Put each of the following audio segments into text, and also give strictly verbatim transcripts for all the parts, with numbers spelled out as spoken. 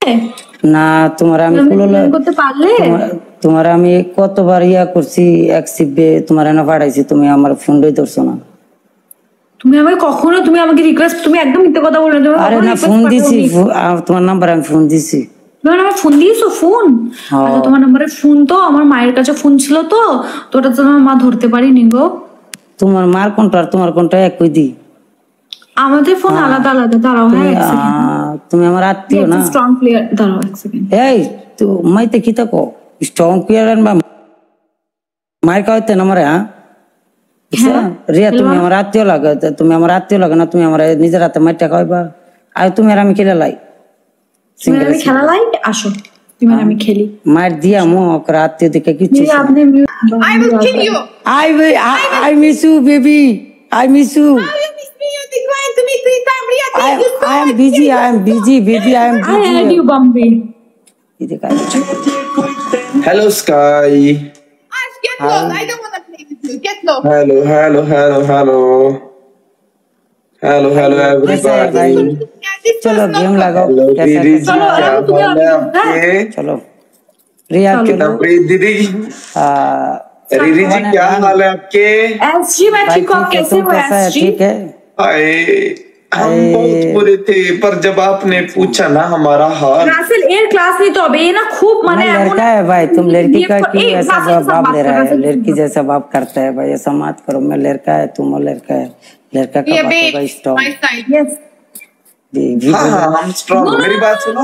না তোমার আমি করতে পারলে তোমার আমি কতবার ইয়া করছি অ্যাকসেপ্টে তোমার এনে পাঠাইছি, তুমি আমার ফোনটাই ধরছো না। তুমি আমাকে কখনো তুমি আমাকে রিকোয়েস্ট তুমি একদম মিথ্যে কথা বলে না। আরে না ফোন দিছি, তোমার নাম্বার আমি ফোন দিছি। তোমার নাম্বার ফোন দিয়েছো? ফোন আচ্ছা তোমার নাম্বারে ফোন তো আমার মায়ের কাছে ফোন ছিল তো তো ওটা তো আমার মা ধরতে পারিনি গো। তোমার মার কোনটা আর তোমার কোনটা একই দি? আমাদের ফোন আলাদা আলাদা। দাঁড়াও হ্যাঁ এক সেকেন্ড। তুমি আমার আত্মীয় না? Strong player. দাঁড়াও এক সেকেন্ড। এই তো মাইতে কি থাকো স্ট্রং প্লেয়ার আর মায়ের কাছে নাম্বার হ্যাঁ রিয়া তুমি আমার আত্মীয় লাগে, তুমি আমার আত্মীয় লাগে না, তুমি আমার নিজের হাতে মাইটা খাইবা। আর তুমি আর আমি খেলে লাই আমি খেলা লাই আসো তুমি আর আমি খেলি মার দিয়া মো ওর আত্মীয় দিকে কিছু আপনি I will kill you. I will I, I miss you baby. I miss you. I, I am busy. I am busy baby. I am busy. I had you Bambi. Hello Sky. Ash, get low. I don't want to play with you. Get low. Hello, hello, hello, hello. Hello, hello everybody. चलो game लगाओ। चलो रिया चलो दीदी Riri जी क्या हाल है आपके? SG मैं ठीक हूँ, कैसे हो एसजी? ठीक है। आए हम बहुत बुरे थे पर जब आपने पूछा ना हमारा हाल। रासेल एयर क्लास नहीं तो अब ये ना खूब मने लड़का है भाई, तुम लड़की का क्यों ऐसा बाप ले रहा है? लड़की जैसा बाप करता है भाई, ऐसा मत करो। मैं लड़का है, तुम लड़का है, लड़का का बात होगा स्ट्रॉन्ग। यस हाँ हाँ हम स्ट्रॉन्ग। मेरी बात सुनो,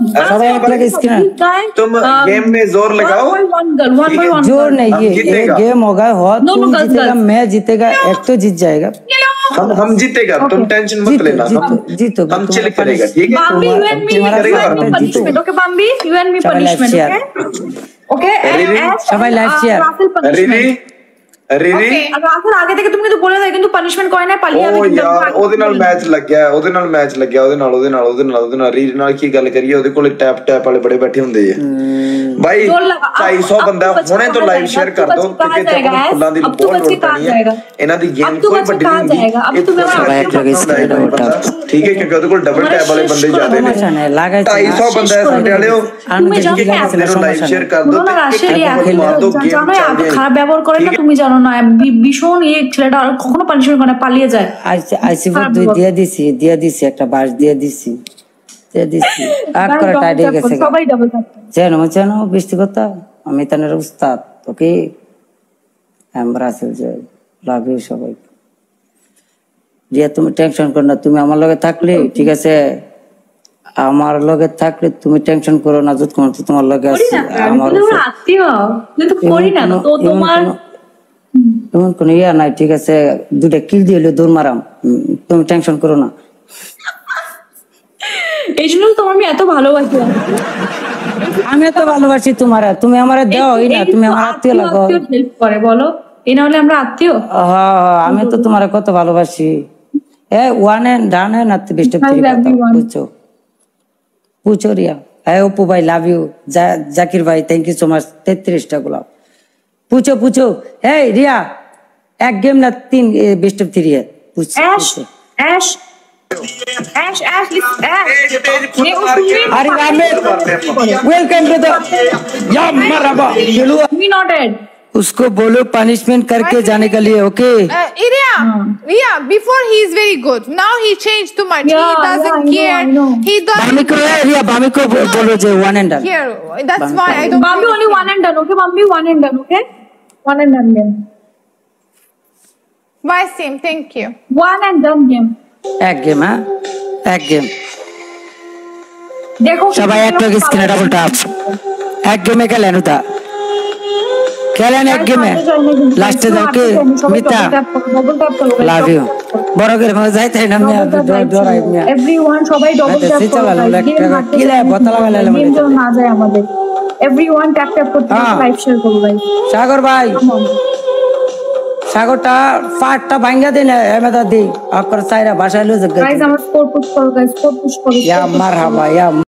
तुम गेम में जोर लगाओ। जोर नहीं, ये गेम होगा हो तुम जीतेगा मैं जीतेगा, एक तो जीत जाएगा। हम हम जीतेगा, तुम टेंशन मत लेना। जीतो हम चिल करेगा, ठीक है? Bambi you and me punishment, okay Bambi you and me punishment, okay okay সবাই লাইভ শেয়ার। रिरी रिरी राहुल आगे থেকে তুমি কিন্তু বলে দাও কিন্তু পানিশমেন্ট করে না পালিয়ে যাবে কিন্তু ਉਹਦੇ ਨਾਲ ਮੈਚ ਲੱਗਿਆ ਉਹਦੇ ਨਾਲ ਮੈਚ ਲੱਗਿਆ ਉਹਦੇ ਨਾਲ ਉਹਦੇ ਨਾਲ ਉਹਦੇ ਨਾਲ ਉਹਦੇ ਨਾਲ ਰੀਰ ਨਾਲ ਕੀ ਗੱਲ ਕਰੀਏ? ਉਹਦੇ ਕੋਲੇ ਟੈਪ ਟੈਪ ਵਾਲੇ ਬੜੇ ਬੈਠੇ ਹੁੰਦੇ ਆ भाई। ढाई सौ ਬੰਦਾ ਹੁਣੇ ਤੋਂ ਲਾਈਵ ਸ਼ੇਅਰ ਕਰ ਦੋ ਕਿ ਤੇ ਫੁੱਲਾਂ ਦੀ ਬਹੁਤ ਲੋੜ ਪੈਣੀ ਹੈ। ਇਹਨਾਂ ਦੀ ਗੇਮ ਕੋਈ ਵੱਡੀ ਨਹੀਂ ਹੁੰਦੀ, ਠੀਕ ਹੈ? ਕਿਉਂਕਿ ਉਹਦੇ ਕੋਲ ਡਬਲ ਟੈਪ ਵਾਲੇ ਬੰਦੇ ਜ਼ਿਆਦੇ ਨੇ। ढाई सौ ਬੰਦਾ ਸਾਡੇ ਵਾਲਿਓ ਲਾਈਵ ਸ਼ੇਅਰ ਕਰ ਦੋ ਤੇ ਮਾਰ ਦੋ গেম খারাপ ব্যবহার করে না তুমি জানো না ভীষণ এই ছেলেটা আর কখনো পানিশমেন্ট করে না পালিয়ে যায়। আইসি আইসি দুই দিয়ে দিছি দিয়ে দিছি একটা বাস দিয়ে দিছি দিয়ে দিছি আট করে টাইট হয়ে গেছে সবাই ডাবল ট্যাপ জানো জানো বৃষ্টি কথা আমি তানের উস্তাদ ওকে এমব্রাসেল যে লাভ ইউ সবাই। রিয়া তুমি টেনশন করো না, তুমি আমার লগে থাকলে ঠিক আছে, আমার লগে থাকলে তুমি টেনশন করো না, যত কোন তোমার লগে আছে আমার আত্মীয় কিন্তু করি না তো তোমার এমন কোন ইয়া নাই, ঠিক আছে? দুটা কিল দিয়ে দৌড় মারাম, তুমি টেনশন করো না। এই জন্য তোমার আমি এত ভালোবাসি। আমি এত ভালোবাসি তোমার, তুমি আমার দাও না, তুমি আমার আত্মীয় লাগো। হেল্প করে বলো, এই না হলে আমরা আত্মীয়। হ্যাঁ আমি তো তোমার কত ভালোবাসি। এ ওয়ান এন্ড ডান এন্ড আত্মীয় বেস্ট অফ থ্রি বুঝছো বুঝছো রিয়া। হ্যাঁ অপু ভাই লাভ ইউ, জাকির ভাই থ্যাংক ইউ সো মাচ তেত্রিশটা গোলাপ। पूछो पूछो हे रिया एक गेम ना तीन बेस्ट ऑफ थ्री है। पूछ ऐश ऐश ऐश ऐश अरे रामेश वेलकम टू द या मरहबा चलो मी नॉट एड उसको बोलो पनिशमेंट करके जाने के लिए okay. Riya Riya before he is very good, now he changed too much, he doesn't care, he doesn't बामी को रिया बामी को बोलो जे one and done, that's why I don't बामी only one and done, okay बामी one and done, okay one and done game bye sim thank you one and done game एक game है एक गेम देखो সবাই একটা স্ক্রিনে ডাবল ট্যাপ এক গেমে খেলেন ওটা খেলেন এক গেমে লাস্টে যাও কি মিতা লাভ ইউ বড় করে মজা যাইতে না আমি ডরাই না एवरीवन সবাই ডাবল ট্যাপ করো কি রে বোতলা মেলালে মানে না যায় আমাদের एवरीवन ট্যাপ ট্যাপ করতে লাইভ শেয়ার করো ভাই। সাগর ভাই সাগরটা পাটটা ভাঙা দেন এমএদা দি আকর সাইরা ভাষা লয়ে গাইস আমার স্কোর পুশ করো গাইস স্কোর পুশ করো ইয়া মারহাবা ইয়া